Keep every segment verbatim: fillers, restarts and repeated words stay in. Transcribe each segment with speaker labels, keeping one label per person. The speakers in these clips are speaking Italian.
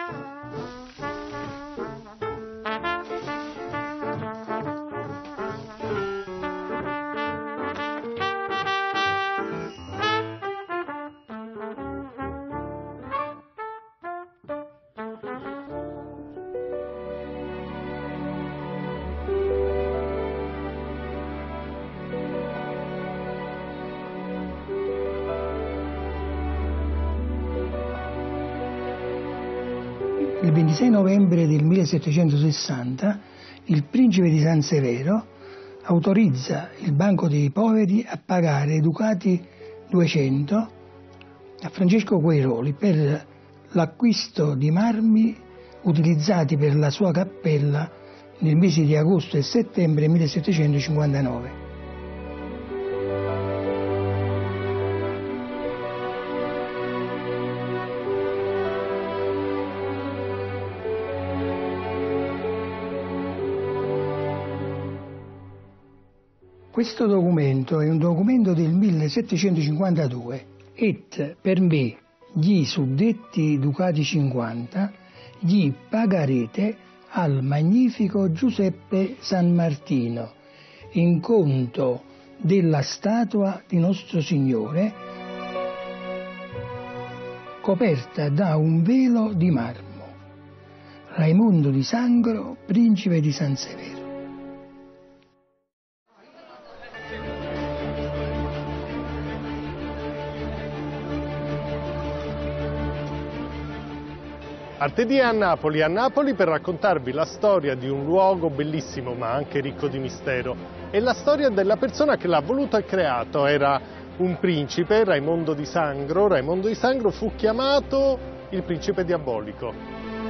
Speaker 1: Il ventisei novembre del millesettecentosessanta il principe di San Severo autorizza il Banco dei Poveri a pagare ducati duecento a Francesco Quairoli per l'acquisto di marmi utilizzati per la sua cappella nel mese di agosto e settembre millesettecentocinquantanove. Questo documento è un documento del millesettecentocinquantadue et per me gli suddetti ducati cinquanta gli pagarete al magnifico Giuseppe San Martino in conto della statua di Nostro Signore coperta da un velo di marmo. Raimondo di Sangro, principe di San Severo.
Speaker 2: Martedì a Napoli, a Napoli per raccontarvi la storia di un luogo bellissimo ma anche ricco di mistero e la storia della persona che l'ha voluto e creato. Era un principe, Raimondo di Sangro. Raimondo di Sangro fu chiamato il principe diabolico.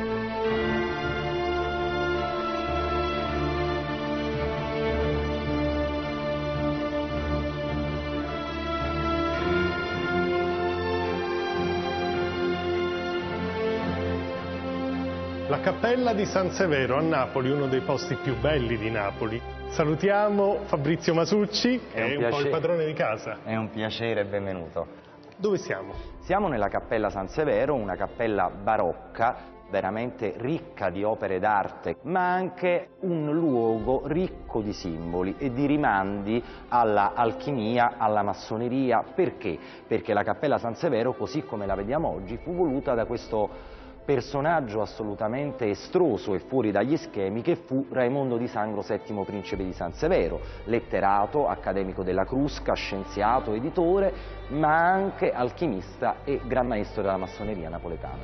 Speaker 2: La cappella di San Severo a Napoli, uno dei posti più belli di Napoli. Salutiamo Fabrizio Masucci, che è, è un, un po' il padrone di casa.
Speaker 3: È un piacere, benvenuto.
Speaker 2: Dove siamo?
Speaker 3: Siamo nella cappella San Severo, una cappella barocca, veramente ricca di opere d'arte, ma anche un luogo ricco di simboli e di rimandi alla alchimia, alla massoneria. Perché? Perché la cappella San Severo, così come la vediamo oggi, fu voluta da questo personaggio assolutamente estroso e fuori dagli schemi che fu Raimondo di Sangro, settimo principe di San Severo, letterato, accademico della Crusca, scienziato, editore, ma anche alchimista e gran maestro della massoneria napoletana.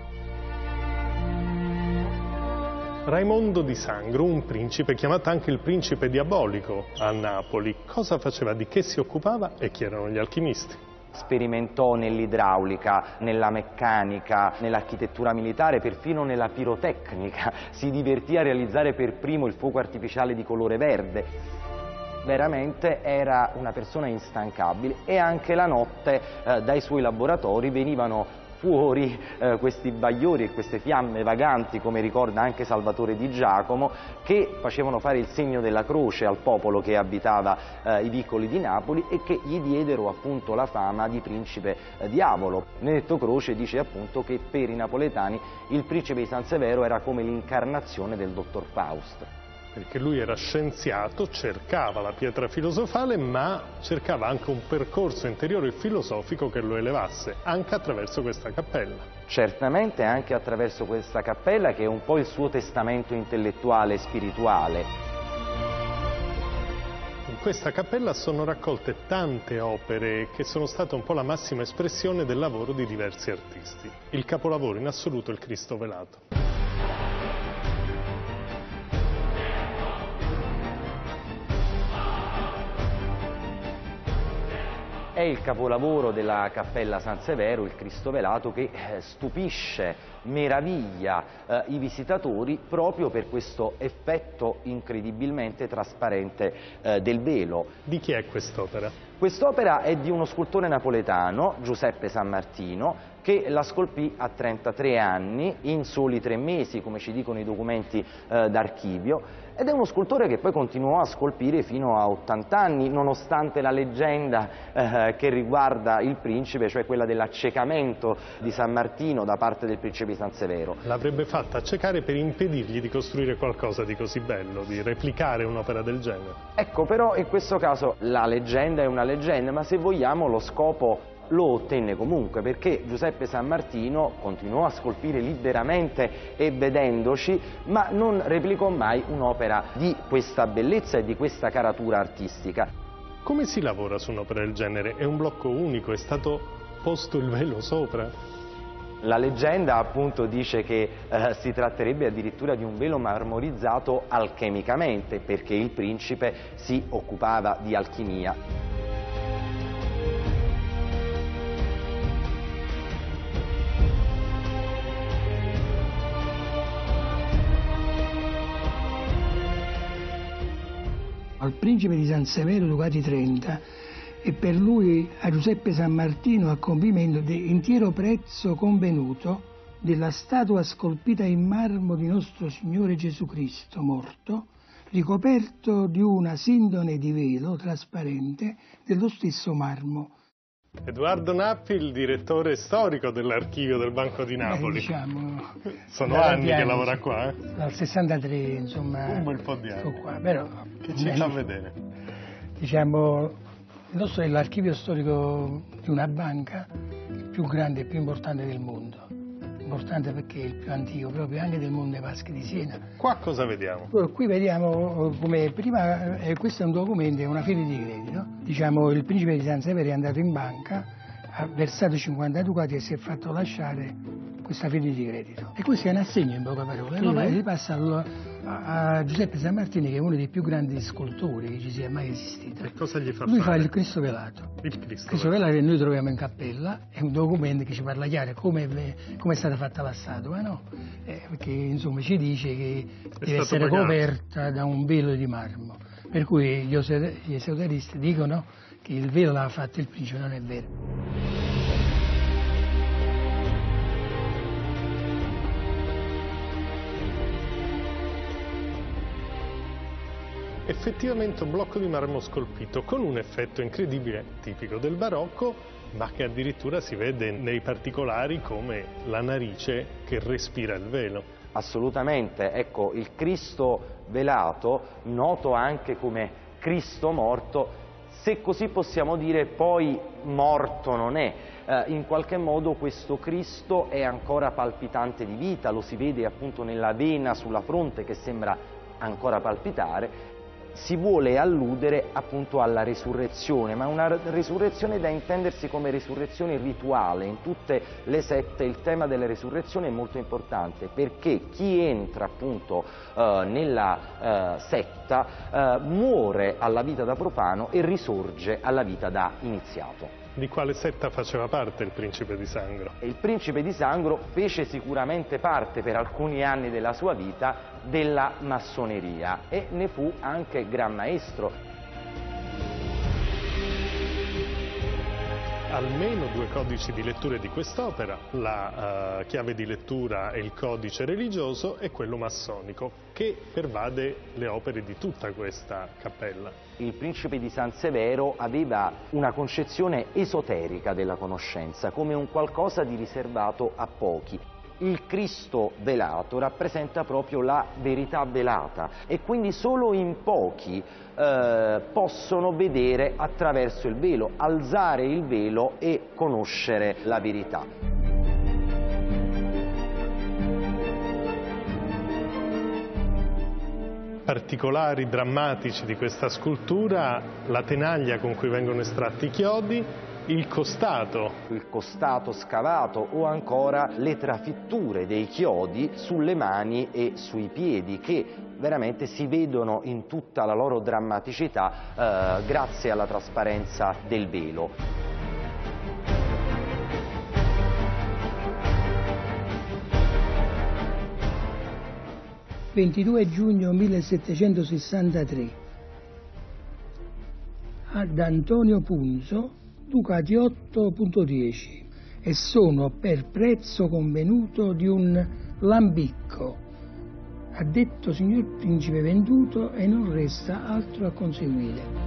Speaker 2: Raimondo di Sangro, un principe chiamato anche il principe diabolico a Napoli. Cosa faceva, di che si occupava e chi erano gli alchimisti?
Speaker 3: Sperimentò nell'idraulica, nella meccanica, nell'architettura militare, perfino nella pirotecnica. Si divertì a realizzare per primo il fuoco artificiale di colore verde. Veramente era una persona instancabile e anche la notte eh, dai suoi laboratori venivano fuori eh, questi bagliori e queste fiamme vaganti, come ricorda anche Salvatore di Giacomo, che facevano fare il segno della croce al popolo che abitava eh, i vicoli di Napoli e che gli diedero appunto la fama di principe eh, diavolo. Benedetto Croce dice appunto che per i napoletani il principe di San Severo era come l'incarnazione del dottor Faust.
Speaker 2: Perché lui era scienziato, cercava la pietra filosofale, ma cercava anche un percorso interiore e filosofico che lo elevasse, anche attraverso questa cappella.
Speaker 3: Certamente anche attraverso questa cappella, che è un po' il suo testamento intellettuale e spirituale.
Speaker 2: In questa cappella sono raccolte tante opere che sono state un po' la massima espressione del lavoro di diversi artisti. Il capolavoro in assoluto è il Cristo velato.
Speaker 3: È il capolavoro della cappella San Severo, il Cristo velato, che stupisce, meraviglia eh, i visitatori proprio per questo effetto incredibilmente trasparente eh, del velo.
Speaker 2: Di chi è quest'opera?
Speaker 3: Quest'opera è di uno scultore napoletano, Giuseppe San Martino, che la scolpì a trentatré anni, in soli tre mesi, come ci dicono i documenti eh, d'archivio, ed è uno scultore che poi continuò a scolpire fino a ottanta anni, nonostante la leggenda eh, che riguarda il principe, cioè quella dell'accecamento di San Martino da parte del principe di San Severo.
Speaker 2: L'avrebbe fatta accecare per impedirgli di costruire qualcosa di così bello, di replicare un'opera del genere.
Speaker 3: Ecco, però in questo caso la leggenda è una leggenda, ma se vogliamo lo scopo lo ottenne comunque, perché Giuseppe San Martino continuò a scolpire liberamente e vedendoci, ma non replicò mai un'opera di questa bellezza e di questa caratura artistica.
Speaker 2: Come si lavora su un'opera del genere? È un blocco unico? È stato posto il velo sopra?
Speaker 3: La leggenda appunto dice che eh, si tratterebbe addirittura di un velo marmorizzato alchemicamente, perché il principe si occupava di alchimia.
Speaker 1: Al principe di San Severo Ducati trenta e per lui a Giuseppe San Martino a compimento di intero prezzo convenuto della statua scolpita in marmo di nostro Signore Gesù Cristo morto, ricoperto di una sindone di velo trasparente dello stesso marmo.
Speaker 2: Edoardo Nappi, il direttore storico dell'archivio del Banco di Napoli.
Speaker 1: Beh, diciamo,
Speaker 2: sono anni che lavora qua, eh?
Speaker 1: Dal sessantatré, insomma.
Speaker 2: Un bel po' di anni.
Speaker 1: Qua, però,
Speaker 2: che ci fa vedere?
Speaker 1: Diciamo, il nostro è l'archivio storico di una banca, il più grande e più importante del mondo. Importante perché è il più antico, proprio anche del mondo dei Paschi di Siena.
Speaker 2: Qua cosa vediamo?
Speaker 1: Qui vediamo come prima, eh, questo è un documento, è una filia di credito. Diciamo, il principe di San Severo è andato in banca, ha versato cinquanta ducati e si è fatto lasciare questa filia di credito. E questo è un assegno, in poche parole, e poi ripassa a, a Giuseppe San Martino, che è uno dei più grandi scultori che ci sia mai esistito.
Speaker 2: E cosa gli fa
Speaker 1: Lui
Speaker 2: fare?
Speaker 1: fa il Cristo velato.
Speaker 2: Il Cristo,
Speaker 1: Cristo velato che noi troviamo in cappella, è un documento che ci parla chiaro come è stata fatta la statua, no? Eh, perché insomma ci dice che è deve essere pagato. Coperta da un velo di marmo. Per cui gli esoteristi dicono che il velo l'ha fatto il principe, non è vero.
Speaker 2: Effettivamente un blocco di marmo scolpito con un effetto incredibile tipico del barocco, ma che addirittura si vede nei particolari come la narice che respira il velo.
Speaker 3: Assolutamente, ecco, il Cristo velato, noto anche come Cristo morto, se così possiamo dire, poi morto non è. Eh, in qualche modo questo Cristo è ancora palpitante di vita, lo si vede appunto nella vena sulla fronte che sembra ancora palpitare. Si vuole alludere appunto alla resurrezione, ma una resurrezione da intendersi come resurrezione rituale. In tutte le sette il tema della resurrezione è molto importante, perché chi entra appunto eh, nella eh, setta eh, muore alla vita da profano e risorge alla vita da iniziato.
Speaker 2: Di quale setta faceva parte il principe di Sangro?
Speaker 3: Il principe di Sangro fece sicuramente parte per alcuni anni della sua vita della massoneria e ne fu anche gran maestro.
Speaker 2: Almeno due codici di lettura di quest'opera, la uh, chiave di lettura e il codice religioso e quello massonico, che pervade le opere di tutta questa cappella.
Speaker 3: Il principe di San Severo aveva una concezione esoterica della conoscenza, come un qualcosa di riservato a pochi. Il Cristo velato rappresenta proprio la verità velata e quindi solo in pochi eh, possono vedere attraverso il velo, alzare il velo e conoscere la verità.
Speaker 2: Particolari drammatici di questa scultura, la tenaglia con cui vengono estratti i chiodi, il costato.
Speaker 3: Il costato scavato o ancora le trafitture dei chiodi sulle mani e sui piedi che veramente si vedono in tutta la loro drammaticità eh, grazie alla trasparenza del velo.
Speaker 1: ventidue giugno millesettecentosessantatré ad Antonio Punzo, Ducati otto punto dieci. e sono per prezzo convenuto di un lambicco. Ha detto signor principe venduto e non resta altro a conseguire.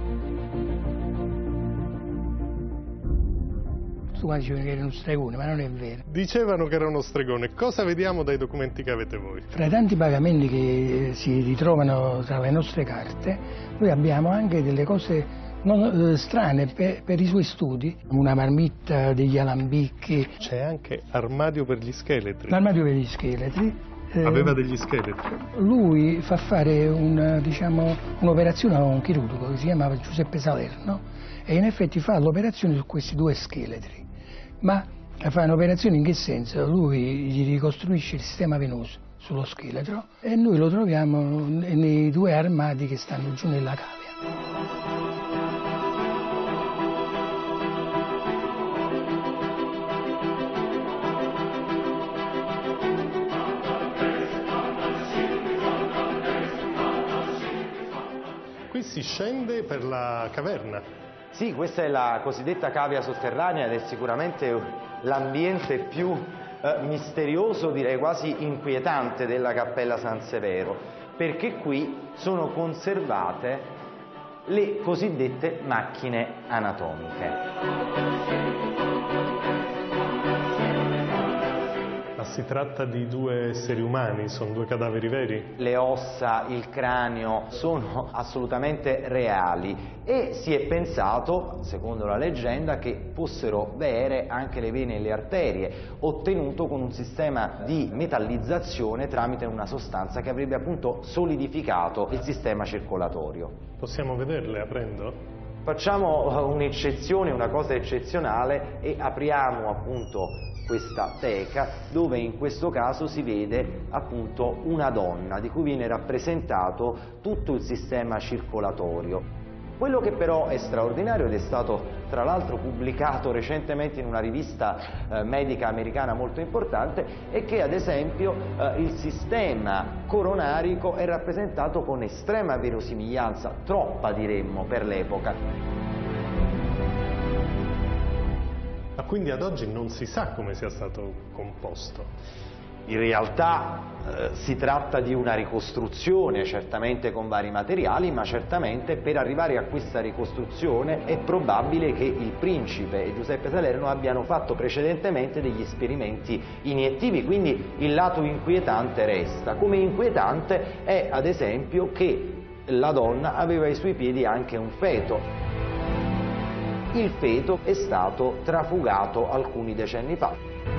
Speaker 1: Tu dicevi che era uno stregone, ma non è vero.
Speaker 2: Dicevano che era uno stregone. Cosa vediamo dai documenti che avete voi?
Speaker 1: Fra i tanti pagamenti che si ritrovano tra le nostre carte, noi abbiamo anche delle cose non, eh, strane per, per i suoi studi. Una marmitta, degli alambicchi.
Speaker 2: C'è anche armadio per gli scheletri.
Speaker 1: L'armadio per gli scheletri. Eh,
Speaker 2: Aveva degli scheletri.
Speaker 1: Lui fa fare un, diciamo, un'operazione a un chirurgo che si chiamava Giuseppe Salerno e in effetti fa l'operazione su questi due scheletri. Ma fa un'operazione in che senso? Lui gli ricostruisce il sistema venoso sullo scheletro e noi lo troviamo nei due armadi che stanno giù nella cavea.
Speaker 2: Qui si scende per la caverna.
Speaker 3: Sì, questa è la cosiddetta cavea sotterranea ed è sicuramente l'ambiente più eh, misterioso, direi quasi inquietante della Cappella San Severo, perché qui sono conservate le cosiddette macchine anatomiche.
Speaker 2: Si tratta di due esseri umani, sono due cadaveri veri?
Speaker 3: Le ossa, il cranio sono assolutamente reali e si è pensato, secondo la leggenda, che fossero vere anche le vene e le arterie, ottenuto con un sistema di metallizzazione tramite una sostanza che avrebbe appunto solidificato il sistema circolatorio.
Speaker 2: Possiamo vederle aprendo?
Speaker 3: Facciamo un'eccezione, una cosa eccezionale e apriamo appunto questa teca dove in questo caso si vede appunto una donna di cui viene rappresentato tutto il sistema circolatorio. Quello che però è straordinario ed è stato tra l'altro pubblicato recentemente in una rivista eh, medica americana molto importante è che ad esempio eh, il sistema coronarico è rappresentato con estrema verosimiglianza, troppa diremmo per l'epoca.
Speaker 2: Ma quindi ad oggi non si sa come sia stato composto?
Speaker 3: In realtà eh, si tratta di una ricostruzione, certamente con vari materiali, ma certamente per arrivare a questa ricostruzione è probabile che il principe e Giuseppe Salerno abbiano fatto precedentemente degli esperimenti iniettivi, quindi il lato inquietante resta. Come inquietante è ad esempio che la donna aveva ai suoi piedi anche un feto. Il feto è stato trafugato alcuni decenni fa.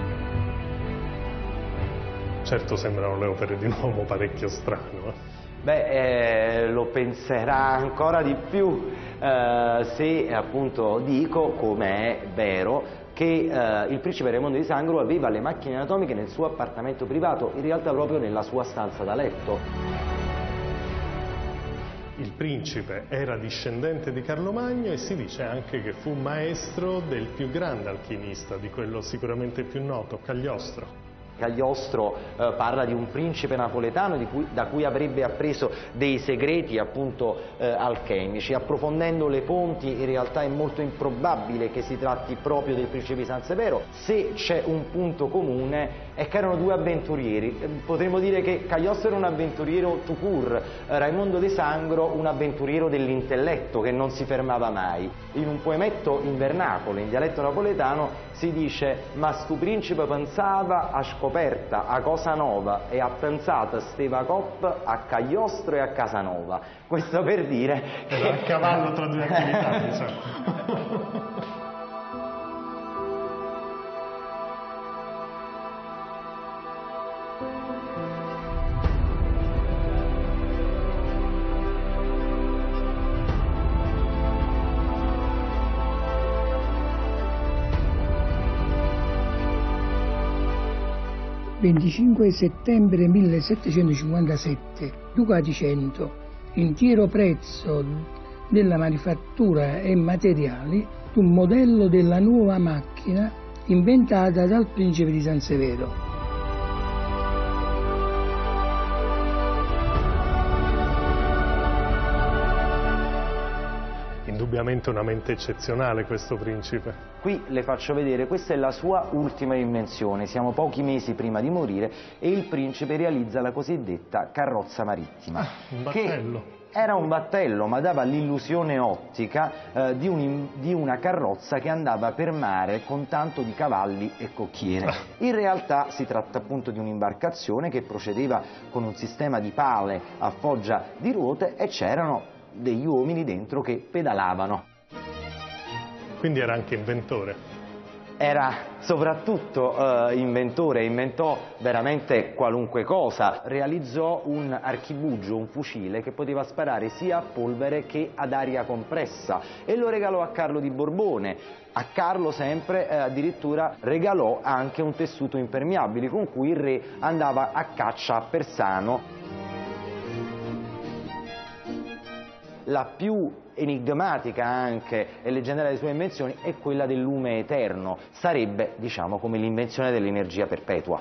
Speaker 2: Certo sembrano le opere di un uomo parecchio strano. Eh?
Speaker 3: Beh, eh, lo penserà ancora di più eh, se appunto dico, come è vero, che eh, il principe Raimondo di Sangro aveva le macchine anatomiche nel suo appartamento privato, in realtà proprio nella sua stanza da letto.
Speaker 2: Il principe era discendente di Carlo Magno e si dice anche che fu maestro del più grande alchimista, di quello sicuramente più noto, Cagliostro.
Speaker 3: Cagliostro eh, parla di un principe napoletano di cui, da cui avrebbe appreso dei segreti appunto eh, alchemici. Approfondendo le fonti in realtà è molto improbabile che si tratti proprio del principe di San Severo. Se c'è un punto comune è che erano due avventurieri. Eh, potremmo dire che Cagliostro era un avventuriero tout court, eh, Raimondo di Sangro un avventuriero dell'intelletto che non si fermava mai. In un poemetto in vernacolo, in dialetto napoletano, si dice «Ma stu principe pensava a scoperta, a cosa nova, e ha pensato steva coppa a Cagliostro e a Casanova». Questo per dire
Speaker 2: che... Era a cavallo tra due attività, diciamo.
Speaker 1: venticinque settembre millesettecentocinquantasette, Duca di Cento, intero prezzo della manifattura e materiali, un modello della nuova macchina inventata dal principe di San Severo.
Speaker 2: indubbiamente una mente eccezionale questo principe.
Speaker 3: Qui le faccio vedere, questa è la sua ultima invenzione, siamo pochi mesi prima di morire e il principe realizza la cosiddetta carrozza marittima.
Speaker 2: Ah, un battello.
Speaker 3: Che era un battello, ma dava l'illusione ottica eh, di, un, di una carrozza che andava per mare con tanto di cavalli e cocchiere. In realtà si tratta appunto di un'imbarcazione che procedeva con un sistema di pale a foggia di ruote e c'erano degli uomini dentro che pedalavano.
Speaker 2: Quindi era anche inventore.
Speaker 3: Era soprattutto eh, inventore, inventò veramente qualunque cosa, realizzò un archibugio, un fucile che poteva sparare sia a polvere che ad aria compressa e lo regalò a Carlo di Borbone. A Carlo sempre eh, addirittura regalò anche un tessuto impermeabile con cui il re andava a caccia a Persano. La più enigmatica anche e leggendaria delle sue invenzioni è quella del lume eterno, sarebbe diciamo come l'invenzione dell'energia perpetua.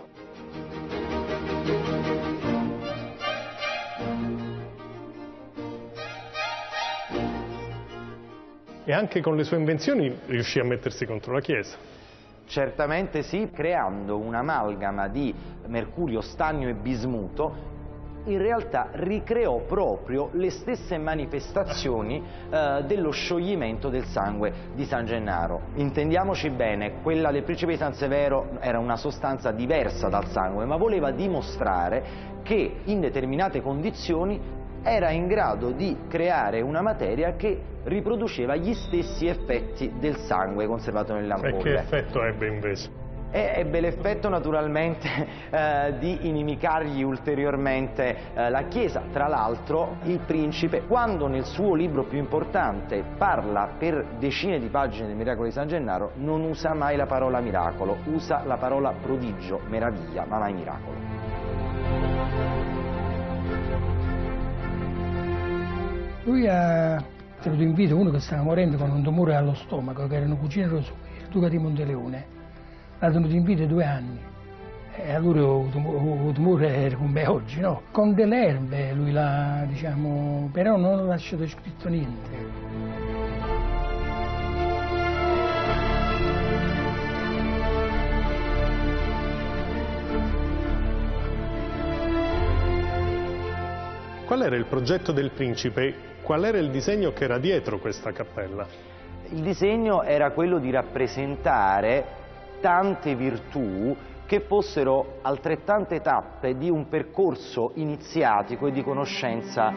Speaker 2: E anche con le sue invenzioni riuscì a mettersi contro la Chiesa.
Speaker 3: Certamente sì, creando un'amalgama di mercurio, stagno e bismuto. In realtà ricreò proprio le stesse manifestazioni eh, dello scioglimento del sangue di San Gennaro. Intendiamoci bene, quella del principe di San Severo era una sostanza diversa dal sangue, ma voleva dimostrare che in determinate condizioni era in grado di creare una materia che riproduceva gli stessi effetti del sangue conservato nelle ampolle.
Speaker 2: E che effetto ebbe invece?
Speaker 3: E ebbe l'effetto naturalmente eh, di inimicargli ulteriormente eh, la Chiesa. Tra l'altro il principe, quando nel suo libro più importante parla per decine di pagine del miracolo di San Gennaro, non usa mai la parola miracolo, usa la parola prodigio, meraviglia, ma mai miracolo.
Speaker 1: Lui ha tenuto in vita uno che stava morendo con un tumore allo stomaco, che era un cugino suo, il duca di Monteleone. L'ha tenuto in vita due anni e allora il tumore era come oggi, no? Con delle erbe lui l'ha, diciamo, però non ha lasciato scritto niente.
Speaker 2: Qual era il progetto del principe? Qual era il disegno che era dietro questa cappella?
Speaker 3: Il disegno era quello di rappresentare tante virtù che fossero altrettante tappe di un percorso iniziatico e di conoscenza.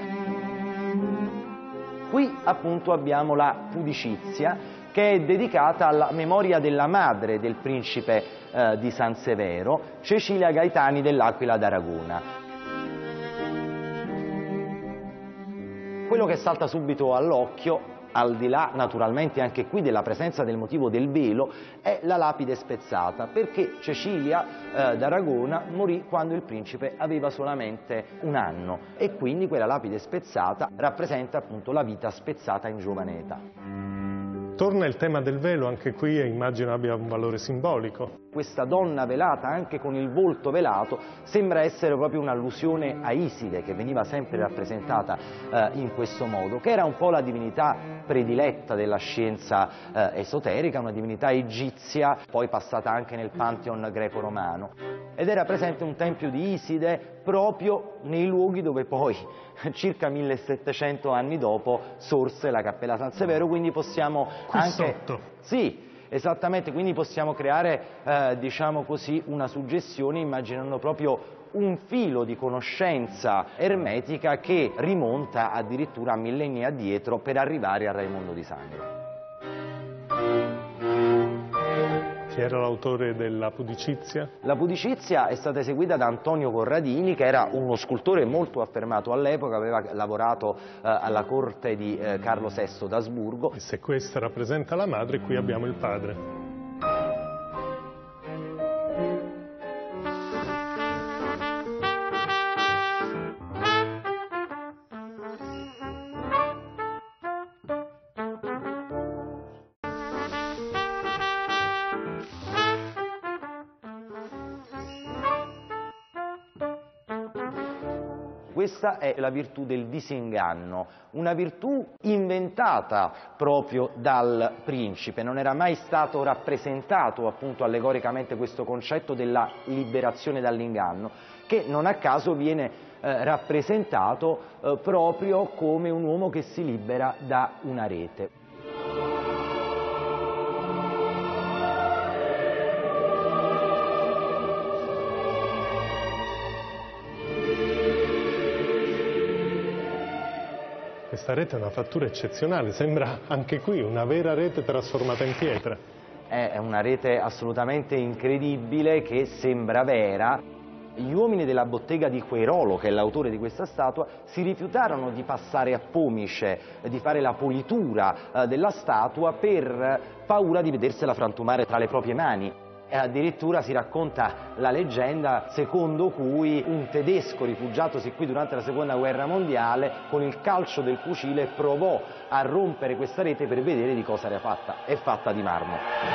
Speaker 3: Qui appunto abbiamo la pudicizia, che è dedicata alla memoria della madre del principe eh, di San Severo, Cecilia Gaetani dell'Aquila d'Aragona. Quello che salta subito all'occhio, al di là naturalmente anche qui della presenza del motivo del velo, è la lapide spezzata, perché Cecilia eh, d'Aragona morì quando il principe aveva solamente un anno e quindi quella lapide spezzata rappresenta appunto la vita spezzata in giovane età.
Speaker 2: Torna il tema del velo, anche qui immagino abbia un valore simbolico.
Speaker 3: Questa donna velata, anche con il volto velato, sembra essere proprio un'allusione a Iside, che veniva sempre rappresentata eh, in questo modo, che era un po' la divinità prediletta della scienza eh, esoterica, una divinità egizia, poi passata anche nel Pantheon greco-romano. Ed era presente un tempio di Iside proprio nei luoghi dove poi, circa millesettecento anni dopo, sorse la Cappella San Severo, quindi possiamo
Speaker 2: Qui
Speaker 3: anche...
Speaker 2: sotto.
Speaker 3: Sì, esattamente, quindi possiamo creare, eh, diciamo così, una suggestione immaginando proprio un filo di conoscenza ermetica che rimonta addirittura a millenni addietro per arrivare a Raimondo di Sangro.
Speaker 2: Chi era l'autore della pudicizia?
Speaker 3: La pudicizia è stata eseguita da Antonio Corradini, che era uno scultore molto affermato all'epoca, aveva lavorato eh, alla corte di eh, Carlo sesto d'Asburgo.
Speaker 2: E se questa rappresenta la madre, qui abbiamo il padre.
Speaker 3: questa è la virtù del disinganno, una virtù inventata proprio dal principe. Non era mai stato rappresentato appunto allegoricamente questo concetto della liberazione dall'inganno, che non a caso viene eh, rappresentato eh, proprio come un uomo che si libera da una rete.
Speaker 2: Questa rete è una fattura eccezionale, sembra anche qui una vera rete trasformata in pietra.
Speaker 3: È una rete assolutamente incredibile che sembra vera. Gli uomini della bottega di Quairolo, che è l'autore di questa statua, si rifiutarono di passare a pomice, di fare la politura eh, della statua per paura di vedersela frantumare tra le proprie mani. E addirittura si racconta la leggenda secondo cui un tedesco rifugiatosi qui durante la seconda guerra mondiale con il calcio del fucile provò a rompere questa rete per vedere di cosa era fatta. È fatta di marmo.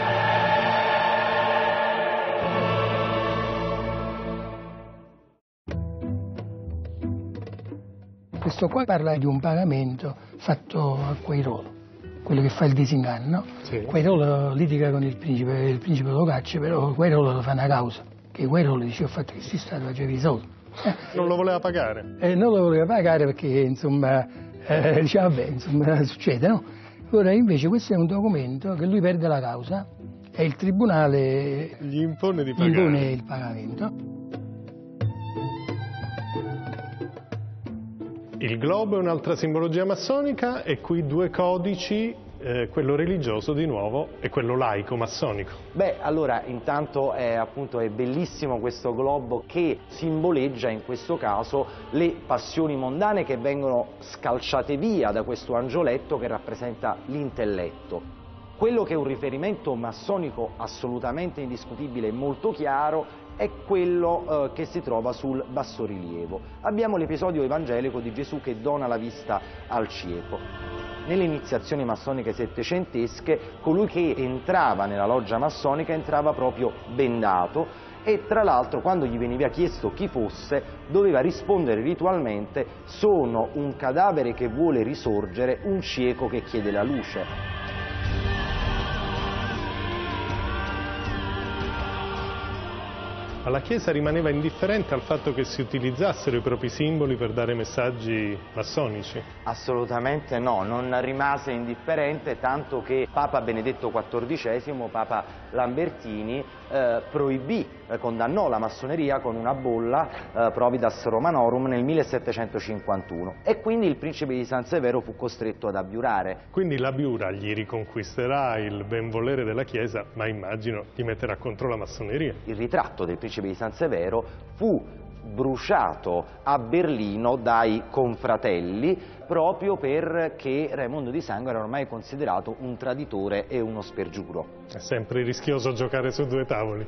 Speaker 1: Questo qua parla di un pagamento fatto a Quairolo, quello che fa il disinganno. Sì. Quairolo litiga con il principe, il principe lo caccia, però Quairolo lo fa una causa, che Quairolo dice: ho fatto questi stati, facevi i soldi.
Speaker 2: Eh. Non lo voleva pagare?
Speaker 1: Eh, non lo voleva pagare perché, insomma, eh, diceva, vabbè, insomma, succede, no? Ora invece questo è un documento che lui perde la causa e il tribunale
Speaker 2: gli impone di pagare.
Speaker 1: Gli impone il pagamento.
Speaker 2: Il globo è un'altra simbologia massonica e qui due codici, eh, quello religioso di nuovo e quello laico massonico.
Speaker 3: Beh, allora intanto è, appunto, è bellissimo questo globo che simboleggia in questo caso le passioni mondane che vengono scalciate via da questo angioletto che rappresenta l'intelletto. Quello che è un riferimento massonico assolutamente indiscutibile e molto chiaro è quello eh, che si trova sul bassorilievo. Abbiamo l'episodio evangelico di Gesù che dona la vista al cieco. Nelle iniziazioni massoniche settecentesche, colui che entrava nella loggia massonica entrava proprio bendato e tra l'altro quando gli veniva chiesto chi fosse doveva rispondere ritualmente: sono un cadavere che vuole risorgere, un cieco che chiede la luce.
Speaker 2: Ma la Chiesa rimaneva indifferente al fatto che si utilizzassero i propri simboli per dare messaggi massonici?
Speaker 3: Assolutamente no, non rimase indifferente, tanto che Papa Benedetto quattordicesimo, Papa Lambertini, eh, proibì, eh, condannò la massoneria con una bolla, eh, Providas Romanorum, nel millesettecentocinquantuno, e quindi il principe di San Severo fu costretto ad abiurare.
Speaker 2: Quindi l'abiura gli riconquisterà il benvolere della Chiesa, ma immagino gli metterà contro la massoneria.
Speaker 3: Il ritratto del principe di San Severo fu bruciato a Berlino dai confratelli proprio perché Raimondo di Sangro era ormai considerato un traditore e uno spergiuro.
Speaker 2: È sempre rischioso giocare su due tavoli.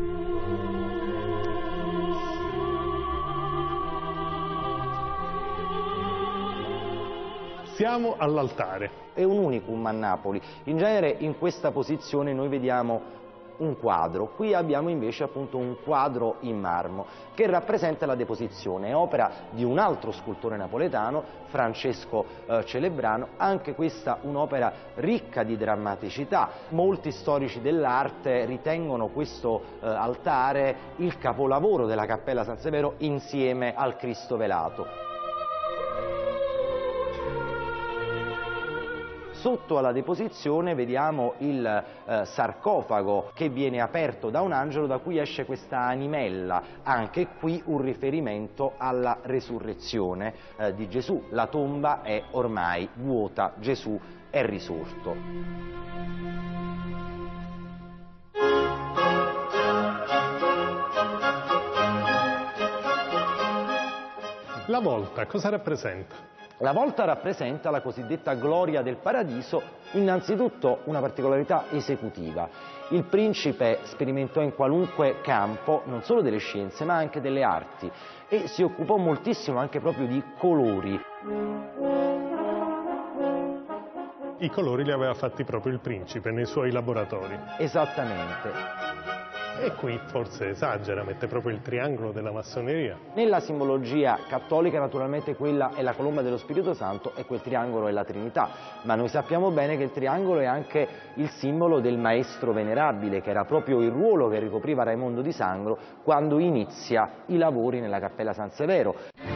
Speaker 2: Siamo all'altare.
Speaker 3: È un unicum a Napoli. In genere in questa posizione noi vediamo un quadro, qui abbiamo invece appunto un quadro in marmo che rappresenta la Deposizione, è opera di un altro scultore napoletano, Francesco eh, Celebrano, anche questa un'opera ricca di drammaticità. Molti storici dell'arte ritengono questo eh, altare il capolavoro della Cappella San Severo insieme al Cristo velato. Sotto alla Deposizione vediamo il eh, sarcofago che viene aperto da un angelo da cui esce questa animella, anche qui un riferimento alla resurrezione eh, di Gesù. La tomba è ormai vuota, Gesù è risorto.
Speaker 2: La volta cosa rappresenta?
Speaker 3: La volta rappresenta la cosiddetta gloria del paradiso, innanzitutto una particolarità esecutiva. Il principe sperimentò in qualunque campo, non solo delle scienze, ma anche delle arti, e si occupò moltissimo anche proprio di colori.
Speaker 2: I colori li aveva fatti proprio il principe nei suoi laboratori.
Speaker 3: Esattamente.
Speaker 2: E qui forse esagera, mette proprio il triangolo della massoneria.
Speaker 3: Nella simbologia cattolica naturalmente quella è la colomba dello Spirito Santo e quel triangolo è la Trinità, ma noi sappiamo bene che il triangolo è anche il simbolo del maestro venerabile, che era proprio il ruolo che ricopriva Raimondo di Sangro quando inizia i lavori nella Cappella San Severo.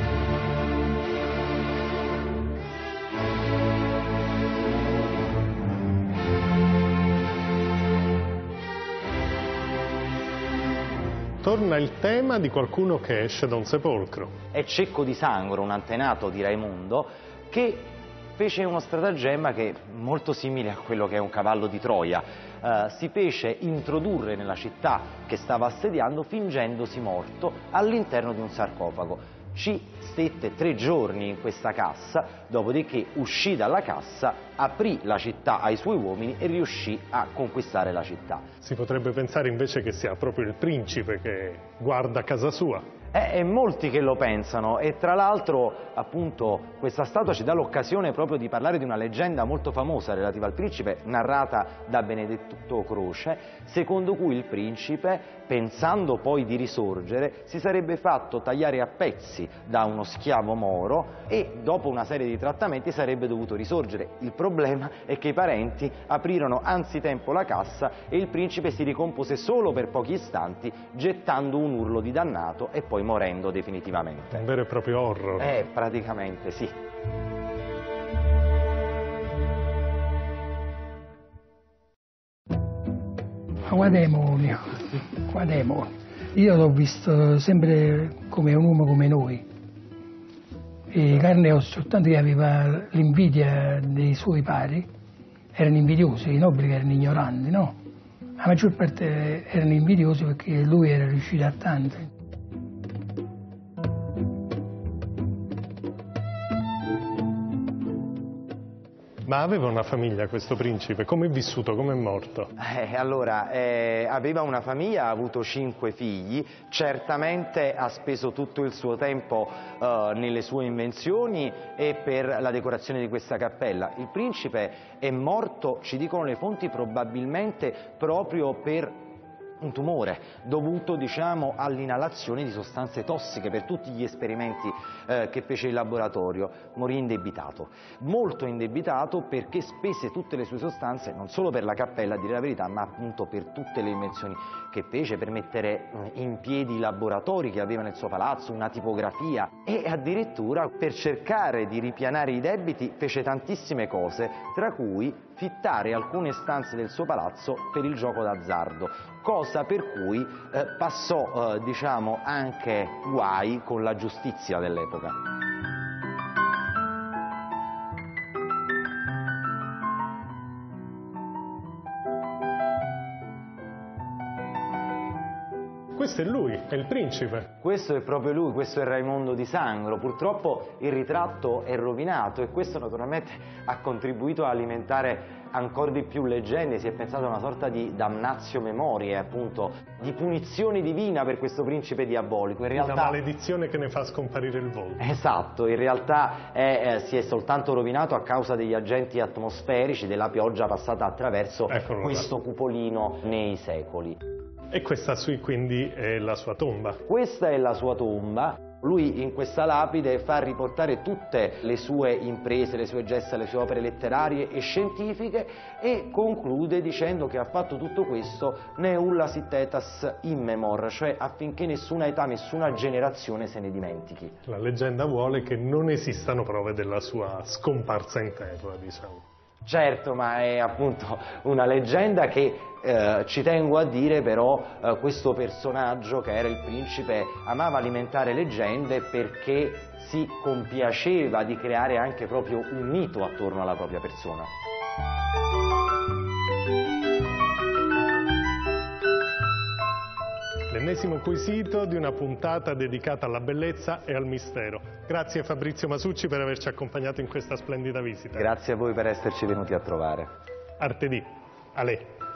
Speaker 2: Torna il tema di qualcuno che esce da un sepolcro.
Speaker 3: È Cecco di Sangro, un antenato di Raimondo, che fece uno stratagemma che è molto simile a quello che è un cavallo di Troia. Eh, si fece introdurre nella città che stava assediando fingendosi morto all'interno di un sarcofago. Ci stette tre giorni in questa cassa, dopodiché uscì dalla cassa, aprì la città ai suoi uomini e riuscì a conquistare la città.
Speaker 2: Si potrebbe pensare invece che sia proprio il principe che guarda casa sua.
Speaker 3: Eh, e molti che lo pensano, e tra l'altro appunto questa statua ci dà l'occasione proprio di parlare di una leggenda molto famosa relativa al principe, narrata da Benedetto Croce, secondo cui il principe, pensando poi di risorgere, si sarebbe fatto tagliare a pezzi da uno schiavo moro e dopo una serie di trattamenti sarebbe dovuto risorgere. Il problema è che i parenti aprirono anzitempo la cassa e il principe si ricompose solo per pochi istanti, gettando un urlo di dannato e poi morendo definitivamente.
Speaker 2: Un vero e proprio horror.
Speaker 3: Eh, praticamente sì.
Speaker 1: Ma qua demonio, qua demonio. Io l'ho visto sempre come un uomo come noi, e carne e ossa, soltanto che aveva l'invidia dei suoi pari, erano invidiosi, i nobili che erano ignoranti, no? La maggior parte erano invidiosi perché lui era riuscito a tanto.
Speaker 2: Ma aveva una famiglia questo principe? Come è vissuto? Come è morto?
Speaker 3: Eh, allora, eh, aveva una famiglia, ha avuto cinque figli, certamente ha speso tutto il suo tempo eh, nelle sue invenzioni e per la decorazione di questa cappella. Il principe è morto, ci dicono le fonti, probabilmente proprio per un tumore dovuto, diciamo, all'inalazione di sostanze tossiche per tutti gli esperimenti eh, che fece in laboratorio. Morì indebitato, molto indebitato, perché spese tutte le sue sostanze non solo per la cappella, a dire la verità, ma appunto per tutte le invenzioni che fece, per mettere in piedi i laboratori che aveva nel suo palazzo, una tipografia, e addirittura per cercare di ripianare i debiti fece tantissime cose, tra cui fittare alcune stanze del suo palazzo per il gioco d'azzardo, cosa per cui eh, passò eh, diciamo anche guai con la giustizia dell'epoca.
Speaker 2: Questo è lui, è il principe.
Speaker 3: Questo è proprio lui, questo è Raimondo di Sangro. Purtroppo il ritratto è rovinato e questo naturalmente ha contribuito a alimentare ancora di più leggende. Si è pensato a una sorta di damnatio memoriae, appunto, di punizione divina per questo principe diabolico. In realtà...
Speaker 2: Una maledizione che ne fa scomparire il volto.
Speaker 3: Esatto, in realtà è, eh, si è soltanto rovinato a causa degli agenti atmosferici, della pioggia passata attraverso
Speaker 2: Eccolo
Speaker 3: questo
Speaker 2: là.
Speaker 3: cupolino nei secoli.
Speaker 2: E questa qui quindi è la sua tomba?
Speaker 3: Questa è la sua tomba. Lui in questa lapide fa riportare tutte le sue imprese, le sue gesta, le sue opere letterarie e scientifiche e conclude dicendo che ha fatto tutto questo ne ulla sittetas in memor, cioè affinché nessuna età, nessuna generazione se ne dimentichi.
Speaker 2: La leggenda vuole che non esistano prove della sua scomparsa in terra, diciamo.
Speaker 3: Certo, ma è appunto una leggenda che eh, ci tengo a dire, però eh, questo personaggio che era il principe amava alimentare leggende perché si compiaceva di creare anche proprio un mito attorno alla propria persona.
Speaker 2: L'ennesimo quesito di una puntata dedicata alla bellezza e al mistero. Grazie Fabrizio Masucci per averci accompagnato in questa splendida visita.
Speaker 3: Grazie a voi per esserci venuti a trovare.
Speaker 2: Artedì, a lei.